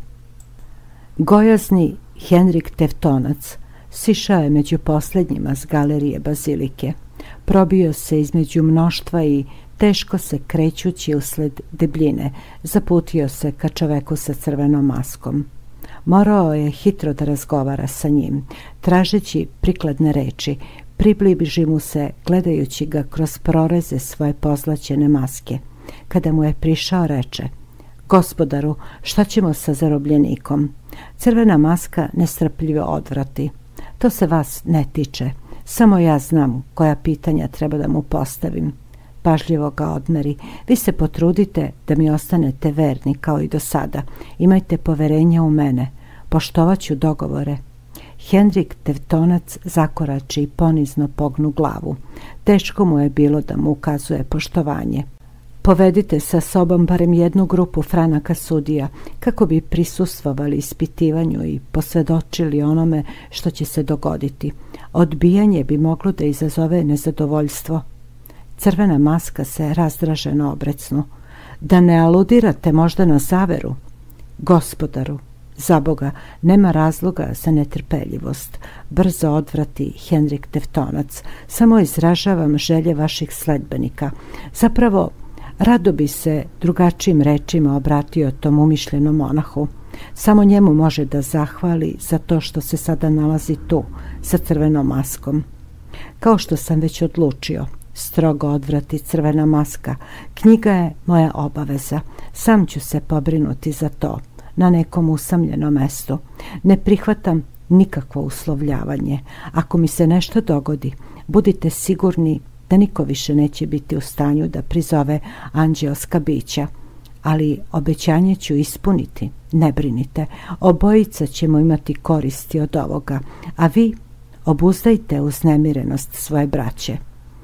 Gojazni Henrik Tevtonac sišao je među posljednjima s galerije bazilike. Probio se između mnoštva i, teško se krećući usled debljine, zaputio se ka čoveku sa crvenom maskom. Morao je hitro da razgovara sa njim, tražeći prikladne reči. Približi mu se, gledajući ga kroz proreze svoje pozlaćene maske. Kada mu je prišao, reče: Gospodaru, šta ćemo sa zarobljenikom? Crvena maska nestrpljivo odvrati. To se vas ne tiče. Samo ja znam koja pitanja treba da mu postavim. Pažljivo ga odmeri. Vi se potrudite da mi ostanete verni kao i do sada. Imajte poverenja u mene. Poštovat ću dogovore. Henrik Tevtonac zakorači i ponizno pognu glavu. Teško mu je bilo da mu ukazuje poštovanje. Povedite sa sobom barem jednu grupu franaka sudija, kako bi prisustvovali ispitivanju i posvedočili onome što će se dogoditi. Odbijanje bi moglo da izazove nezadovoljstvo. Crvena maska se razdraženo obrecnu. Da ne aludirate možda na zaveru? Gospodaru, za Boga, nema razloga za netrpeljivost. Brzo odvrati Henrik Tevtonac. Samo izražavam želje vaših sledbenika. Zapravo, rado bi se drugačijim rečima obratio tom umišljenom monahu. Samo njemu može da zahvali za to što se sada nalazi tu, sa crvenom maskom. Kao što sam već odlučio, strogo odvrati crvena maska, knjiga je moja obaveza. Sam ću se pobrinuti za to, na nekom usamljenom mestu. Ne prihvatam nikakvo uslovljavanje. Ako mi se nešto dogodi, budite sigurni da niko više neće biti u stanju da prizove anđeoska bića. Ali obećanje ću ispuniti, ne brinite. Obojica ćemo imati koristi od ovoga, a vi obuzdajte uznemirenost svoje braće.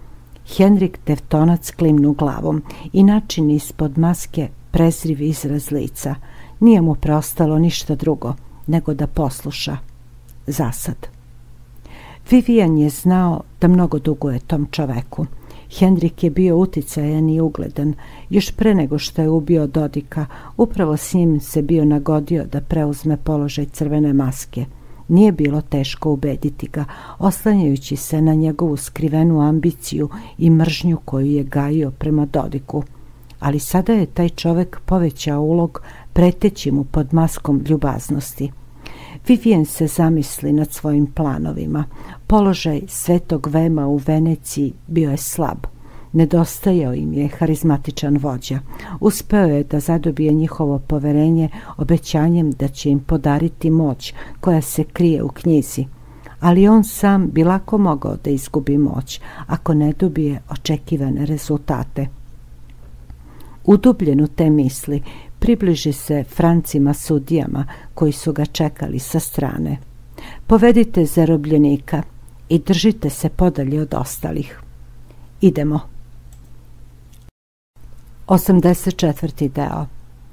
Henrik Tevtonac klimnu glavom i načini ispod maske prezriv izraz lica. Nije mu preostalo ništa drugo nego da posluša. Zasad. Vivian je znao da mnogo duguje tom čoveku. Henrik je bio uticajan i ugledan. Još pre nego što je ubio Dodika, upravo s njim se bio nagodio da preuzme položaj crvene maske. Nije bilo teško ubediti ga, oslanjajući se na njegovu skrivenu ambiciju i mržnju koju je gajio prema Dodiku. Ali sada je taj čovek povećao ulog, preteći mu pod maskom ljubaznosti. Vivian se zamisli nad svojim planovima. Položaj svetog Vema u Veneciji bio je slab. Nedostajao im je harizmatičan vođa. Uspeo je da zadobije njihovo poverenje obećanjem da će im podariti moć koja se krije u knjizi. Ali on sam bi lako mogao da izgubi moć ako ne dobije očekivane rezultate. Udubljen u te misli, približi se Francima sudijama koji su ga čekali sa strane. Povedite zarobljenika i držite se podalje od ostalih. Idemo. 84. deo.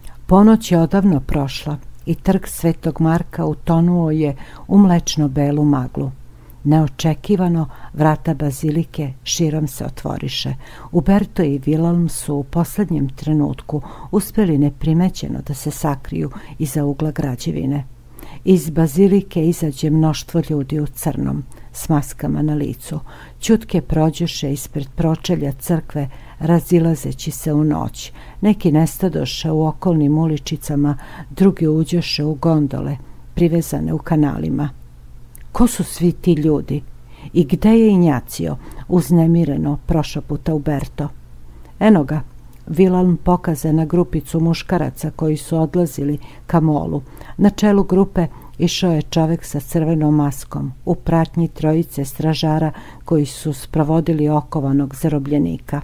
Ponoć je odavno prošla i trg Svetog Marka utonuo je u mlečno-belu maglu. Neočekivano vrata bazilike širom se otvoriše. Uberto i Vilalm su u posljednjem trenutku uspjeli neprimećeno da se sakriju iza ugla građevine. Iz bazilike izađe mnoštvo ljudi u crnom, s maskama na licu. Ćutke prođeše ispred pročelja crkve, razilazeći se u noć. Neki nestadoše u okolnim uličicama, drugi uđoše u gondole, privezane u kanalima. Ko su svi ti ljudi? I gde je Injacio? Uznemireno prošaputa Uberto. Eno ga. Vilalm pokaze na grupicu muškaraca koji su odlazili ka molu. Na čelu grupe išao je čovek sa crvenom maskom, u pratnji trojice stražara koji su sprovodili okovanog zarobljenika.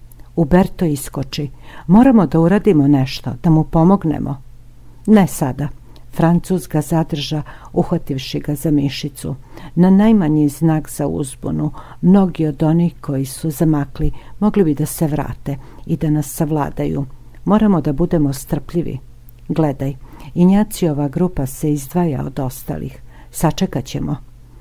Uberto iskoči. Moramo da uradimo nešto, da mu pomognemo. Ne sada. Francuz ga zadrža, uhvativši ga za mišicu. Na najmanji znak za uzbunu, mnogi od onih koji su zamakli mogli bi da se vrate i da nas savladaju. Moramo da budemo strpljivi. Gledaj, Injacijova grupa se izdvaja od ostalih. Sačekat ćemo.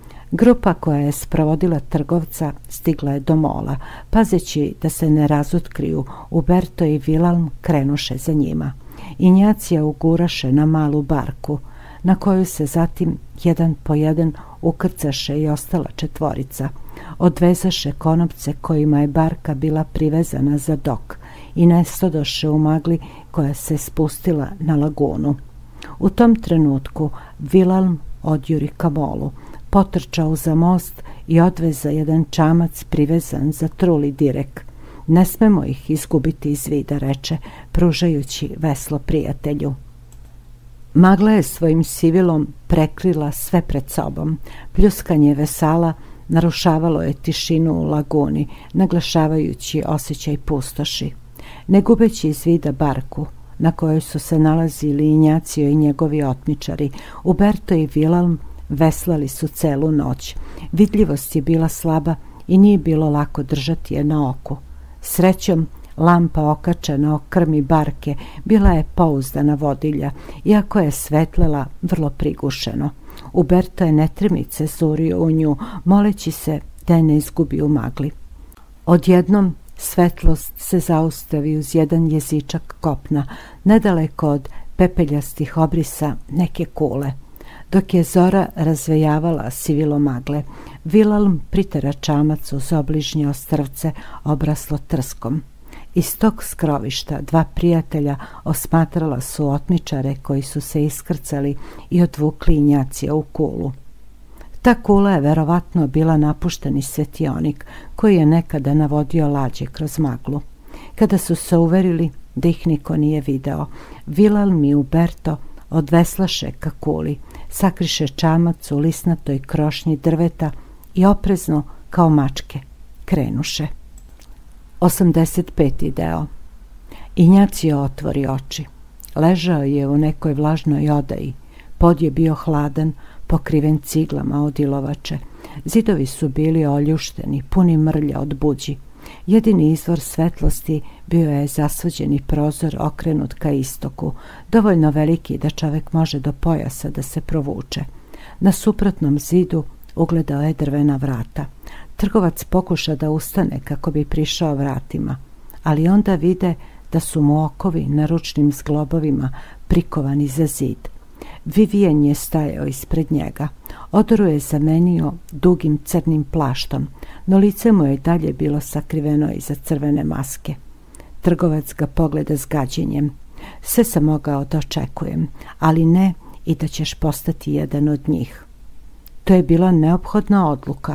Grupa koja je sprovodila trgovca stigla je do mola. Pazeći da se ne razotkriju, Uberto i Vilalm krenuše za njima. Injacija uguraše na malu barku, na koju se zatim jedan po jedan ukrcaše i ostala četvorica. Odvezaše konopce kojima je barka bila privezana za dok i nestadoše u magli koja se spustila na lagunu. U tom trenutku Vilalm odjuri ka molu, potrčao za most i odveza jedan čamac privezan za truli direk. Ne smemo ih izgubiti iz vida, reče, pružajući veslo prijatelju. Magla je svojim sivilom prekrila sve pred sobom. Pljuskanje vesala narušavalo je tišinu u laguni, naglašavajući osjećaj pustoši. Ne gubeći iz vida barku, na kojoj su se nalazili Injacio i njegovi otmičari, Uberto i Vilalm veslali su celu noć. Vidljivost je bila slaba i nije bilo lako držati je na oku. Srećom, lampa okačena o krmi barke bila je pouzdana vodilja, iako je svetlela vrlo prigušeno. Uberto je netremice zurio u nju, moleći se da je ne izgubi u magli. Odjednom svetlost se zaustavi uz jedan jezičak kopna, nedaleko od pepeljastih obrisa neke kule. Dok je zora razvejavala sivilo magle, Vilalm pritera čamac uz obližnje ostrvce obraslo trskom. Iz tog skrovišta dva prijatelja osmatrala su otmičare koji su se iskrcali i odvukli Injacija u kulu. Ta kula je verovatno bila napušteni svetionik koji je nekada navodio lađe kroz maglu. Kada su se uverili da ih niko nije video, Vilalm i Uberto odveslaše ka kuli, sakriše čamac u lisnatoj krošnji drveta i oprezno, kao mačke, krenuše. 85. deo. Injacio otvori oči. Ležao je u nekoj vlažnoj odaji. Pod je bio hladan, pokriven ciglama od ilovače. Zidovi su bili oljušteni, puni mrlja od buđi. Jedini izvor svetlosti bio je zasvuđeni prozor okrenut ka istoku, dovoljno veliki da čovek može do pojasa da se provuče. Na suprotnom zidu ugledao je drvena vrata. Trgovac pokuša da ustane kako bi prišao vratima, ali onda vide da su mu okovi na ručnim zglobovima prikovani za zid. Vivijen je stajao ispred njega. Odoru je zamenio dugim crnim plaštom, no lice mu je dalje bilo sakriveno iza crvene maske. Trgovac ga pogleda s gađenjem. Sve sam mogao da očekujem, ali ne i da ćeš postati jedan od njih. To je bila neophodna odluka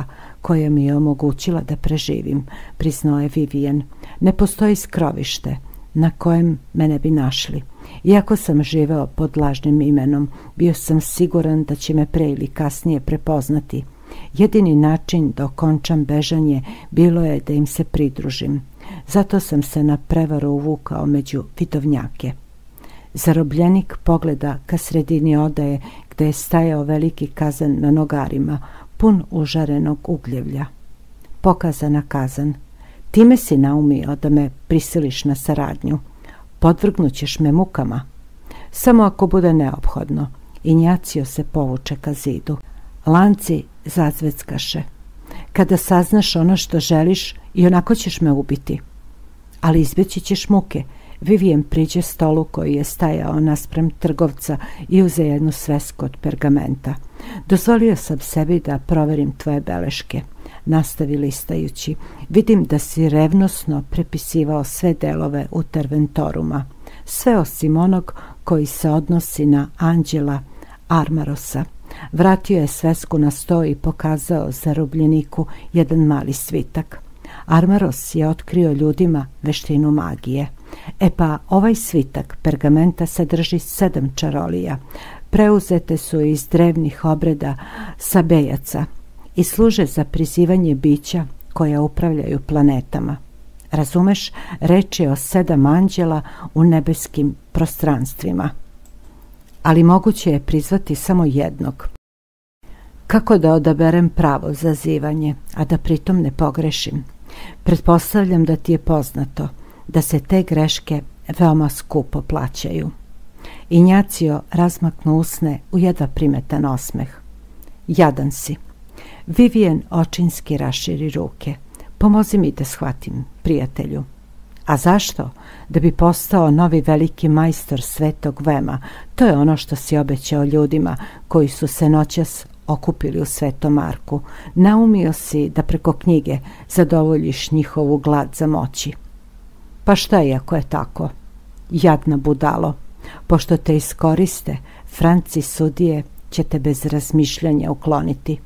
koja mi je omogućila da preživim, priznao je Vivien. Ne postoji skrovište na kojem me ne bi našli. Iako sam živeo pod lažnim imenom, bio sam siguran da će me pre ili kasnije prepoznati. Jedini način da okončam bežanje bilo je da im se pridružim. Zato sam se na prevaru uvukao među vidovnjake. Zarobljenik pogleda ka sredini odaje gde je stajao veliki kazan na nogarima, pun užarenog ugljevlja. Pokazana kazan. Time si naumio da me prisiliš na saradnju. Podvrgnućeš me mukama. Samo ako bude neophodno. Injacio se povuče ka zidu. Lanci zazveckaše. Kada saznaš ono što želiš, i onako ćeš me ubiti. Ali izbjeći ćeš muke. Vivien priđe stolu koji je stajao naspram trgovca i uze jednu svesku od pergamenta. Dozvolio sam sebi da proverim tvoje beleške. Nastavi listajući. Vidim da si revnosno prepisivao sve delove Uterventoruma. Sve osim onog koji se odnosi na Anđela Armarosa. Vratio je svesku na sto i pokazao zarobljeniku jedan mali svitak. Armaros je otkrio ljudima veštinu magije. E pa, ovaj svitak pergamenta sadrži 7 čarolija. Preuzete su iz drevnih obreda Sabejaca i služe za prizivanje bića koja upravljaju planetama. Razumeš, reč je o 7 anđela u nebeskim prostranstvima. Ali moguće je prizvati samo jednog. Kako da odaberem pravo zazivanje, a da pritom ne pogrešim? Pretpostavljam da ti je poznato da se te greške veoma skupo plaćaju. Injacio razmaknu usne u jedva primetan osmeh. Jadan si. Vivien očinski raširi ruke. Pomozi mi da shvatim, prijatelju. A zašto? Da bi postao novi veliki majstor svetog vema. To je ono što si obećao ljudima koji su se noćas okupili u Svetom Marku. Naumio si da preko knjige zadovoljiš njihovu glad za moći. Pa šta je ako je tako? Jadna budalo. Pošto te iskoriste, Franci sudije će te bez razmišljanja ukloniti.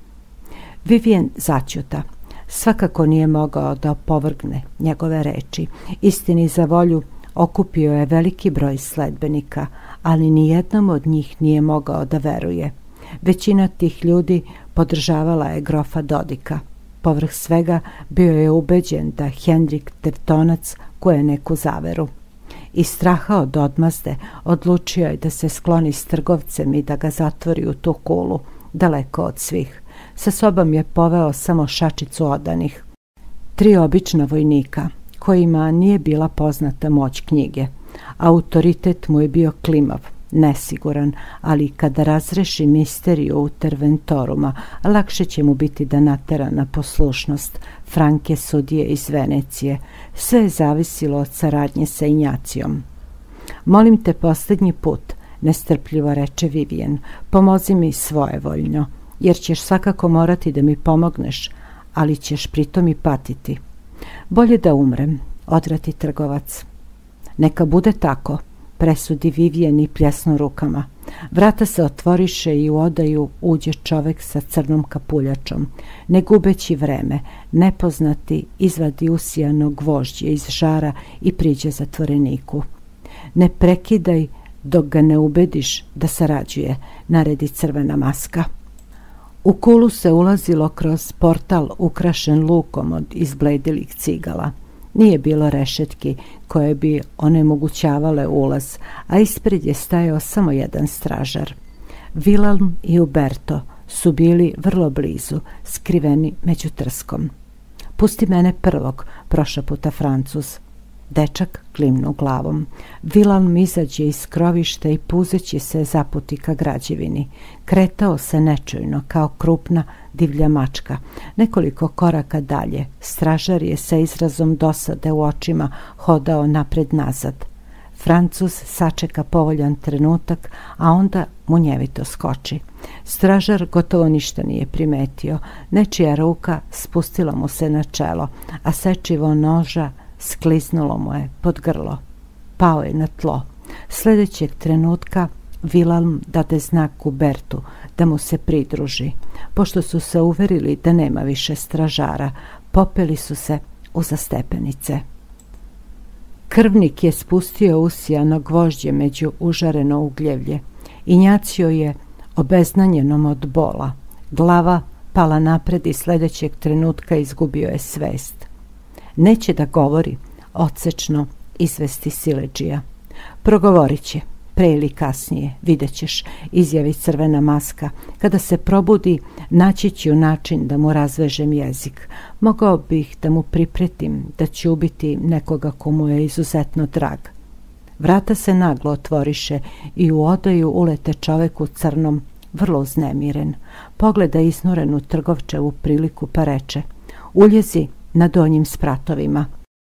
Vivien začuta. Svakako nije mogao da opovrgne njegove reči. Istini za volju, okupio je veliki broj sledbenika, ali nijednom od njih nije mogao da veruje. Većina tih ljudi podržavala je grofa Dodika. Povrh svega bio je ubeđen da Henrik Tevtonac kuje neku zaveru. Iz straha od odmazde odlučio je da se skloni s trgovcem i da ga zatvori u tu kulu, daleko od svih. Sa sobom je poveo samo šačicu odanih. 3 obična vojnika, kojima nije bila poznata moć knjige. Autoritet mu je bio klimav, nesiguran, ali kada razreši misteriju Uterventoruma, lakše će mu biti da natera na poslušnost Franke sudije iz Venecije. Sve je zavisilo od saradnje sa Injacijom. Molim te posljednji put, nestrpljivo reče Vivien, pomozi mi svojevoljno, jer ćeš svakako morati da mi pomogneš, ali ćeš pritom i patiti. Bolje da umrem, odvrati trgovac. Neka bude tako, presudi Vivien i pljesnu rukama. Vrata se otvoriše i u odaju uđe čovek sa crnom kapuljačom. Ne gubeći vreme, nepoznati izvadi usijano gvožđe iz žara i priđe zatvoreniku. Ne prekidaj dok ga ne ubediš da sarađuje, naredi Crvena maska. U kulu se ulazilo kroz portal ukrašen lukom od izbledilih cigala. Nije bilo rešetki koje bi onemogućavale ulaz, a ispred je stajao samo jedan stražar. Wilhelm i Uberto su bili vrlo blizu, skriveni među trskom. Pusti mene prvog, prošaputa Francuz. Dečak klimnu glavom. Wilhelm izađe iz skrovišta i puzeći se zaputi ka građevini. Kretao se nečujno kao krupna divlja mačka. Nekoliko koraka dalje, stražar je sa izrazom dosade u očima hodao napred-nazad. Francuz sačeka povoljan trenutak, a onda munjevito skoči. Stražar gotovo ništa nije primetio. Nečija ruka spustila mu se na čelo, a sečivo noža skliznulo mu je pod grlo. Pao je na tlo. Sljedećeg trenutka Wilhelm dade znak Ubertu da mu se pridruži. Pošto su se uverili da nema više stražara, popeli su se uza stepenice. Krvnik je spustio usijano gvožđe među užareno ugljevlje. Injacio je obeznanjenom od bola. Glava pala napred i sljedećeg trenutka izgubio je svest. Neće da govori, odsečno izvesti siledžija. Progovorit će, pre ili kasnije, vidjet ćeš, izjavi Crvena maska. Kada se probudi, naći ću način da mu razvežem jezik. Mogao bih da mu pripretim da ću ubiti nekoga komu je izuzetno drag. Vrata se naglo otvoriše i u odaju ulete čovek u crnom, vrlo uznemiren. Pogleda iznurenu trgovčevu priliku pa reče: uljezi na donjim spratovima.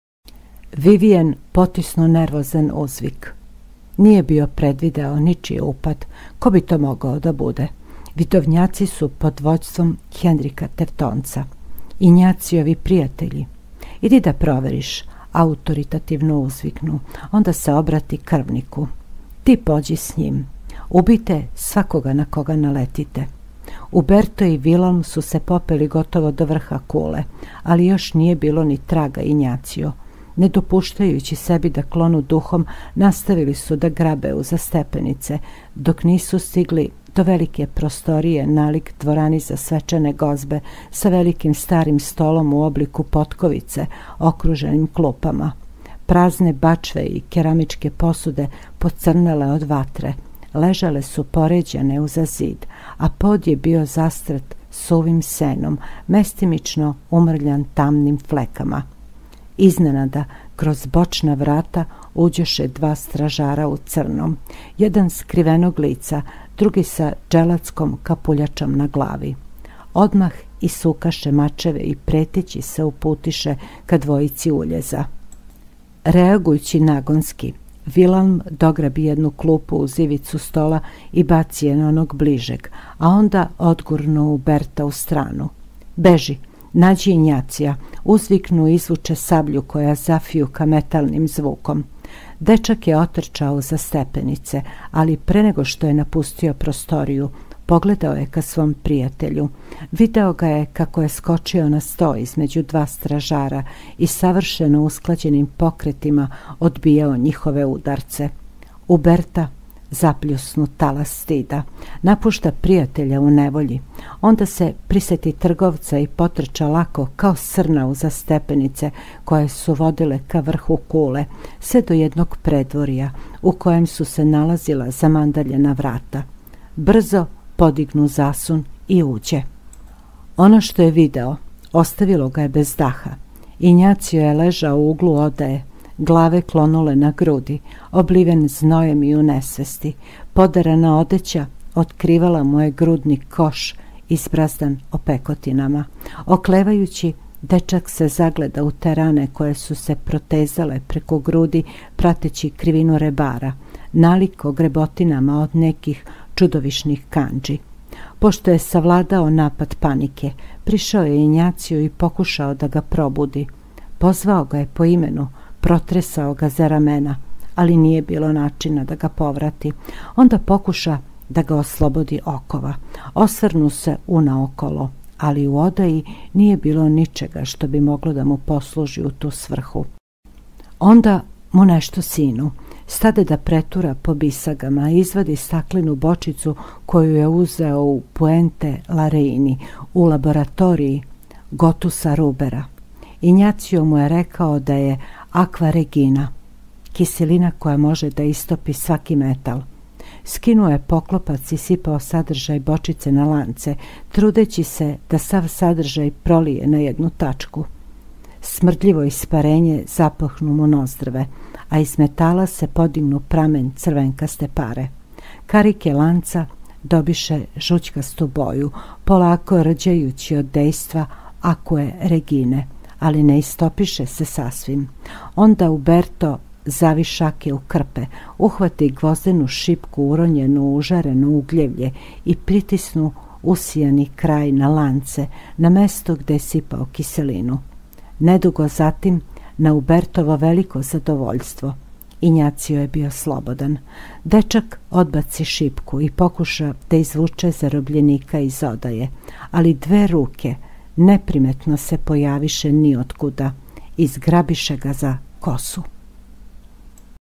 Vivien potisnu nervozan uzvik. Nije bio predvideo ničiji upad. Ko bi to mogao da bude? Vidovnjaci su pod vođstvom Henrika Tertonca. Injaciovi prijatelji. Idi da proveriš, autoritativno uzviknu. Onda se obrati krvniku. Ti pođi s njim. Ubite svakoga na koga naletite. Uberto i Wilhelm su se popeli gotovo do vrha kule, ali još nije bilo ni traga Injacio. Ne dopuštajući sebi da klonu duhom, nastavili su da grabe uza stepenice, dok nisu stigli do velike prostorije nalik dvorani za svečane gozbe sa velikim starim stolom u obliku potkovice okruženim klupama. Prazne bačve i keramičke posude pocrnele od vatre ležale su poređane uza zid, a pod je bio zastrat suvim senom, mestimično umrljan tamnim flekama. Iznenada, kroz bočna vrata uđoše dva stražara u crnom, jedan skrivenog lica, drugi sa dželatskom kapuljačom na glavi. Odmah isukaše mačeve i preteći se uputiše ka dvojici uljeza. Reagujući nagonski, Wilhelm dograbi jednu klupu uz ivicu stola i baci je na onog bližeg, a onda odgurnu Uberta u stranu. Beži, nađi Injacija, uzviknu i izvuče sablju koja zafijuka metalnim zvukom. Dečak je otrčao za stepenice, ali pre nego što je napustio prostoriju, pogledao je ka svom prijatelju. Video ga je kako je skočio na sto između dva stražara i savršeno usklađenim pokretima odbijao njihove udarce. Uberta zapljusnu talas stida, napušta prijatelja u nevolji. Onda se priseti trgovca i potrča lako kao srna uza stepenice koje su vodile ka vrhu kule, sve do jednog predvorja u kojem su se nalazila zamandaljena vrata. Brzo podignu zasun i uđe. Ono što je video ostavilo ga je bez daha. Injacio je ležao u uglu odaje, glave klonule na grudi, obliven znojem i u nesvesti. Podarana odeća otkrivala mu je grudni koš izbrazdan opekotinama. Oklevajući, dečak se zagleda u te rane koje su se protezale preko grudi prateći krivinu rebara, nalikogrebotinama od nekih čudovišnih kandži. Pošto je savladao napad panike, prišao je Injaciju i pokušao da ga probudi. Pozvao ga je po imenu, protresao ga za ramena, ali nije bilo načina da ga povrati. Onda pokuša da ga oslobodi okova. Osvrnu se unaokolo, ali u odaji nije bilo ničega što bi moglo da mu posluži u tu svrhu. Onda mu nešto sinu. Stade da pretura po bisagama, izvadi staklenu bočicu koju je uzeo u Puente Lareini, u laboratoriji Gotusa Rubera. Injacio mu je rekao da je aqua regina, kiselina koja može da istopi svaki metal. Skinuo je poklopac i sipao sadržaj bočice na lance, trudeći se da sav sadržaj prolije na jednu tačku. Smrdljivo isparenje zapahnu mu nozdrve, a iz metala se podignu pramen crvenkaste pare. Karike lanca dobiše žućkastu boju, polako rđajući od dejstva aquae regine, ali ne istopiše se sasvim. Onda Uberto zavi šake u krpe, uhvati gvozdenu šipku uronjenu u užareno ugljevlje i pritisnu usijani kraj na lance, na mesto gde je sipao kiselinu. Nedugo zatim, na Ubertovo veliko zadovoljstvo, Injacio je bio slobodan. Dečak odbaci šipku i pokuša da izvuče zarobljenika iz odaje, ali 2 ruke neprimetno se pojaviše niotkuda i zgrabiše ga za kosu.